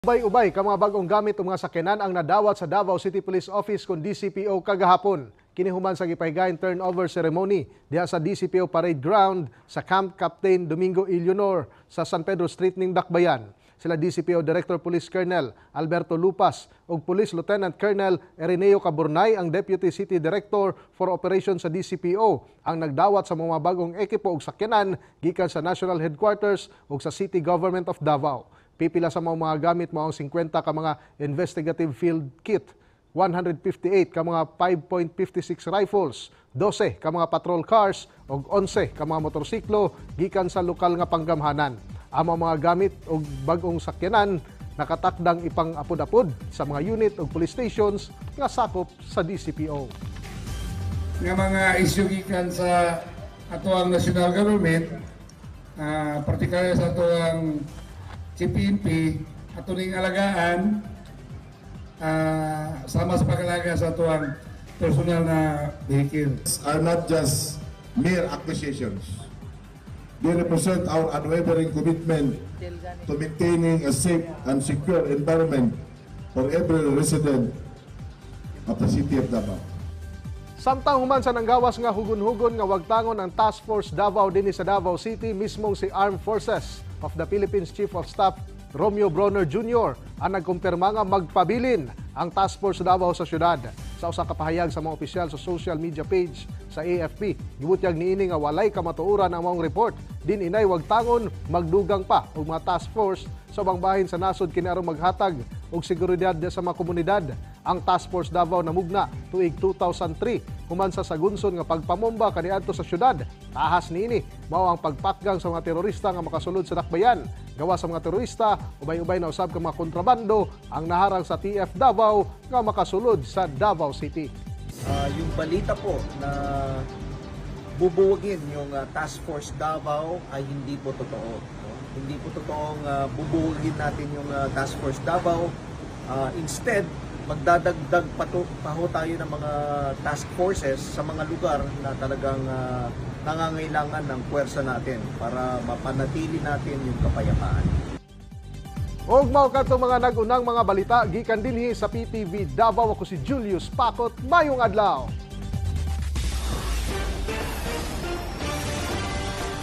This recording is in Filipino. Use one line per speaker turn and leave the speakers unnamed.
Ubay-ubay ka mga bagong gamit o mga sakyanan ang nadawat sa Davao City Police Office kung DCPO kagahapon. Kinihuman sa gipahigayon turnover ceremony diha sa DCPO Parade Ground sa Camp Captain Domingo Eleonor sa San Pedro Street ning Dakbayan. Sila DCPO Director Police Colonel Alberto Lupas ug Police Lieutenant Colonel Erineo Caburnay ang Deputy City Director for Operations sa DCPO ang nagdawat sa mga bagong ekipo ug sakyanan gikan sa National Headquarters ug sa City Government of Davao. Pipila sa mga gamit mo ang 50 ka mga investigative field kit, 158 ka mga 5.56 rifles, 12 ka mga patrol cars ug 11 ka mga motorsiklo gikan sa lokal nga panggamhanan. Ang mga gamit ug bagong sakyanan nakatakdang ipang-apod-apod sa mga unit ug police stations nga sakop sa DCPO.
Nga mga isyu gikan sa atoang national government, particularly sa atoang CPNP, ato ning alagaan sama sa pag-alaga sa atuang personal na vehicles.
Are not just mere acquisitions. They represent our unwavering commitment to maintaining a safe and secure environment for every resident of the city of Davao.
Samtang human sa nanggawas nga hugon-hugon nga wagtangon ang Task Force Davao dinhi sa Davao City, mismong si Armed Forces of the Philippines Chief of Staff Romeo Bronner Jr. ang nagkumpirma nga magpabilin ang Task Force Davao sa syudad. Sa usa ka pahayag sa mga opisyal sa social media page sa AFP, gibutyag niini nga walay kamatuoran ang maong report. Din inay wagtangon magdugang pa og mga task force sa ubang bahin sa nasod kini aron maghatag og seguridad sa mga komunidad. Ang Task Force Davao namugna tuig 2003 human sa sagunson nga pagpamomba kaniadto sa syudad. Tahas niini mao ang pagpatgang sa mga terorista nga makasulod sa dakbayan. Gawa sa mga terorista, ubay-ubay na usab ka mga kontrabando ang naharang sa TF Davao nga makasulod sa Davao City.
Yung balita po na bubuwagin yung Task Force Davao ay hindi po totoo. Hindi po totoong bubuwagin natin yung Task Force Davao. Instead, magdadagdag pa ho tayo ng mga task forces sa mga lugar na talagang nangangailangan ng puwersa natin para mapanatili natin yung kapayapaan.
Og mao kadtong mga nagunang mga balita gikan dinhi sa PTV Davao, ako si Julius Pakot. Mayong adlaw.